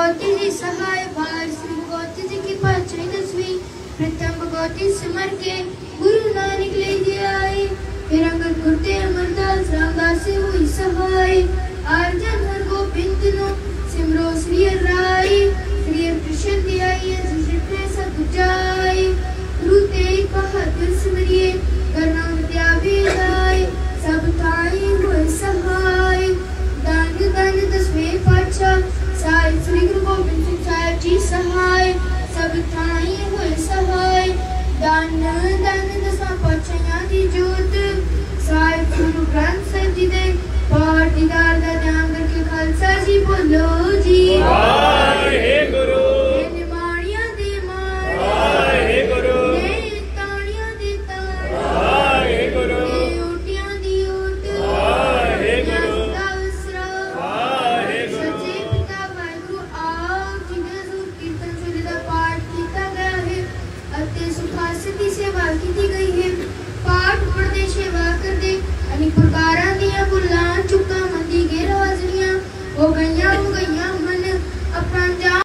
भगवती जी सहाय भार श्री भगवती जी की पांचवी दसवीं प्रथम भगवती सिमर के गुरु नानक ले दिए आए फिर अंगद गुरते अमरदास रामदास से हुई सहाय आर्जन हर गोविंद नो सिमरो श्री राय श्री कृष्ण दियाई जिसने सब जाय गुरु तेग बहादुर सिमरिए करना विद्या विदाय सब थाई हुए सहाय दान दान दसवें पातशाह साहिब श्री गुरु गोबिंद सिंह साहिब जी सहाय सब थाई हुए सहाय दान दान दसां पातशाहां दी जोत साहिब गुरु ग्रंथ साहिब जी दे पाठ दीदार दा ध्यान करके खालसा जी बोलो जी वाहेगुरु निमाणियां दे माण वाहेगुरु ताणियां दे ताण वाहेगुरु ऊटियां दी ऊट वाहेगुरु दावसरा वाहेगुरु सच्चे पिता वाहेगुरु आप जिन्हें सुर कीर्तन सुरे दा पाठ किया गया है अते सुखासन दी सेवा की गई है पाठ पढ़ते सेवा करते अनेक प्रकारां दियां भुल्लां चुक्कां मंदी गैर हाजरियां हो गईयां